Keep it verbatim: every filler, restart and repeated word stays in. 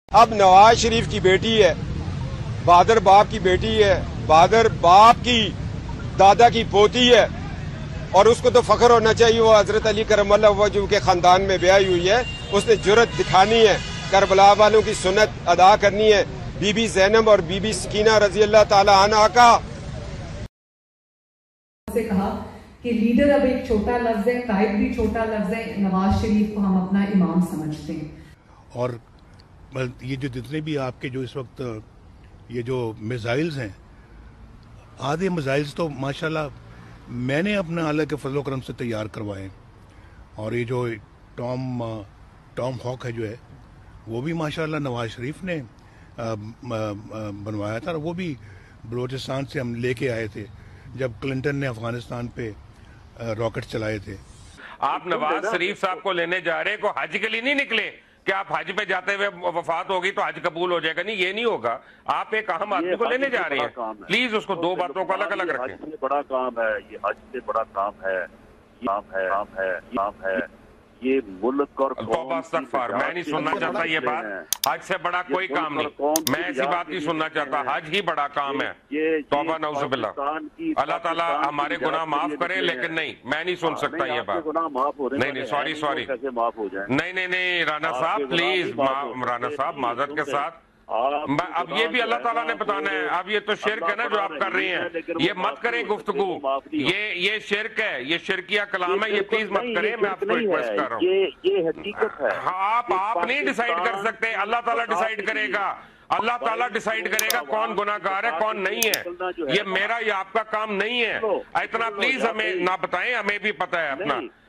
اب نواز شریف کی بیٹی ہے، بہادر باپ کی بیٹی ہے، بہادر باپ کی دادا کی پوتی ہے، اور اس کو تو فخر ہونا چاہیے وہ حضرت علی کرم اللہ وجہہ کے خاندان میں بیائی ہوئی ہے. اس نے جرت دکھانی ہے، کربلا والوں کی سنت ادا کرنی ہے. بی بی زینب اور بی بی سکینہ رضی اللہ تعالی عنہ کا سے کہا کہ لیڈر اب ایک چھوٹا لفظ ہے، قائد بھی چھوٹا لفظ ہے. نواز شریف کو ہم اپنا امام سمجھتے ہیں. اور یہ جو جتنے بھی آپ کے جو اس وقت یہ جو میزائلز ہیں، آدھے میزائلز تو ماشاءاللہ میں نے اپنا اللہ کے فضل و کرم سے تیار کروائے، اور یہ جو ٹام ٹام ہاک ہے جو ہے وہ بھی ماشاءاللہ نواز شریف نے بنوایا تھا، اور وہ بھی بلوچستان سے ہم لے کے آئے تھے جب کلنٹن نے افغانستان پہ راکٹ چلائے تھے. آپ نواز شریف صاحب کو لینے جا رہے کو حج کے لیے نہیں نکلے کہ آپ حج پہ جاتے ہوئے وفات ہوگی تو حج قبول ہو جائے گا. نہیں، یہ نہیں ہوگا. آپ ایک اہم آدمی کو لینے جا رہے ہیں، پلیز اس کو دو باتوں کو الگ الگ رکھیں. حج سے بڑا کام ہے، یہ حج سے بڑا کام ہے، کام ہے کام ہے کام ہے یہ ملک اور توبہ استغفار. میں نہیں سننا چاہتا یہ بات. حج سے بڑا کوئی کام نہیں، میں ایسی بات نہیں سننا چاہتا. حج ہی بڑا کام ہے. توبہ نعوذ باللہ. اللہ تعالیٰ ہمارے گناہ معاف کرے، لیکن نہیں، میں نہیں سن سکتا یہ بات. نہیں نہیں سوری سوری نہیں نہیں نہیں رانا صاحب پلیز، رانا صاحب معذرت کے ساتھ. اب یہ بھی اللہ تعالیٰ نے بتانا ہے. اب یہ تو شرک ہے نا جو آپ کر رہی ہیں، یہ مت کریں گفتگو. یہ یہ شرک ہے، یہ شرکیہ کلام ہے، یہ پلیز مت کریں. میں آپ کو ریکویسٹ کر رہا ہوں. یہ حقیقت ہے. آپ آپ نہیں ڈیسائیڈ کر سکتے، اللہ تعالیٰ ڈیسائیڈ کرے گا. اللہ تعالیٰ ڈیسائیڈ کرے گا کون گناہ گار ہے کون نہیں ہے. یہ میرا یا آپ کا کام نہیں ہے. اتنا پلیز ہمیں نہ بتائیں، ہمیں بھی پتہ ہے اپنا.